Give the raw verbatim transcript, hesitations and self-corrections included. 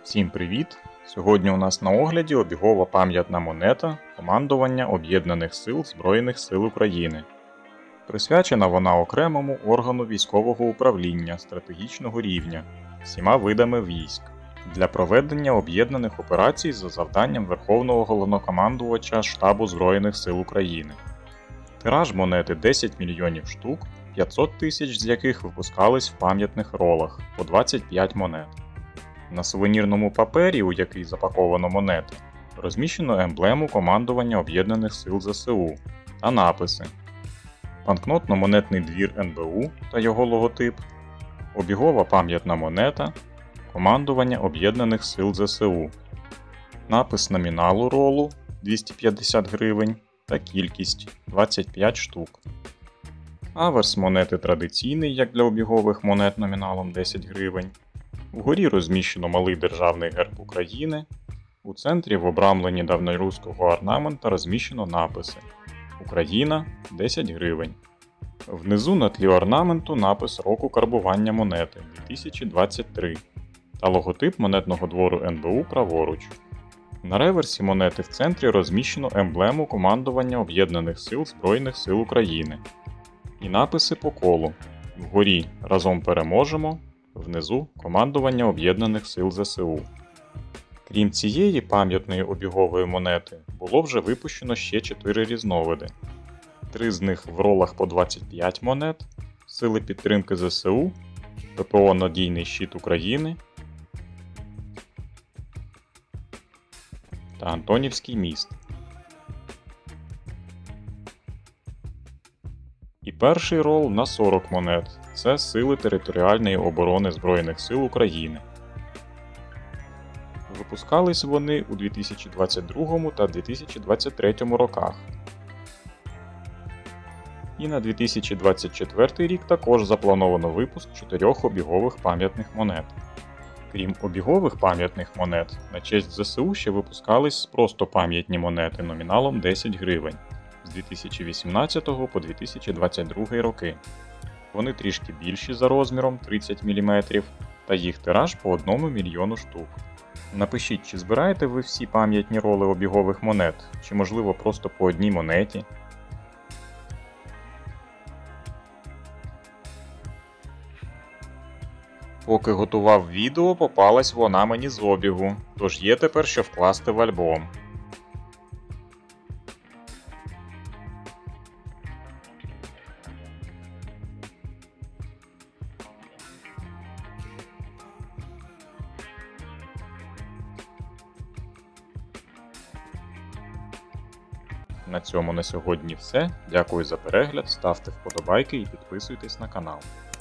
Всім привіт! Сьогодні у нас на огляді обігова пам'ятна монета Командування Об'єднаних Сил Збройних Сил України. Присвячена вона окремому органу військового управління стратегічного рівня всіма видами військ для проведення об'єднаних операцій за завданням Верховного Головнокомандувача Штабу Збройних Сил України. Тираж монети десять мільйонів штук, п'ятсот тисяч з яких випускались в пам'ятних ролах по двадцять п'ять монет. На сувенірному папері, у який запаковано монети, розміщено емблему Командування Об'єднаних Сил ЗСУ та написи: Банкнотно-монетний двір ен бе у та його логотип, обігова пам'ятна монета, Командування Об'єднаних Сил ЗСУ, напис номіналу ролу двісті п'ятдесят гривень та кількість двадцять п'ять штук. Аверс монети традиційний, як для обігових монет номіналом десять гривень. Вгорі розміщено малий державний герб України, у центрі в обрамленні давньоруського орнамента розміщено написи «Україна десять гривень». Внизу на тлі орнаменту напис року карбування монети дві тисячі двадцять три та логотип монетного двору ен бе у праворуч. На реверсі монети в центрі розміщено емблему Командування Об'єднаних Сил Збройних Сил України і написи по колу: вгорі «Разом переможемо», внизу Командування Об'єднаних Сил ЗСУ. Крім цієї пам'ятної обігової монети, було вже випущено ще чотири різновиди. Три з них в ролах по двадцять п'ять монет, Сили підтримки ЗСУ, пе пе о «Надійний щит України» та Антонівський міст. І перший рол на сорок монет – це Сили територіальної оборони Збройних Сил України. Випускались вони у дві тисячі двадцять другому та дві тисячі двадцять третьому роках. І на дві тисячі двадцять четвертий рік також заплановано випуск чотирьох обігових пам'ятних монет. Крім обігових пам'ятних монет, на честь зе се у ще випускались просто пам'ятні монети номіналом десять гривень з дві тисячі вісімнадцятого по дві тисячі двадцять другий роки. Вони трішки більші за розміром тридцять міліметрів та їх тираж по одному мільйону штук. Напишіть, чи збираєте ви всі пам'ятні роли обігових монет, чи можливо просто по одній монеті. Поки готував відео, попалась вона мені з обігу, тож є тепер що вкласти в альбом. На цьому на сьогодні все. Дякую за перегляд, ставте вподобайки і підписуйтесь на канал.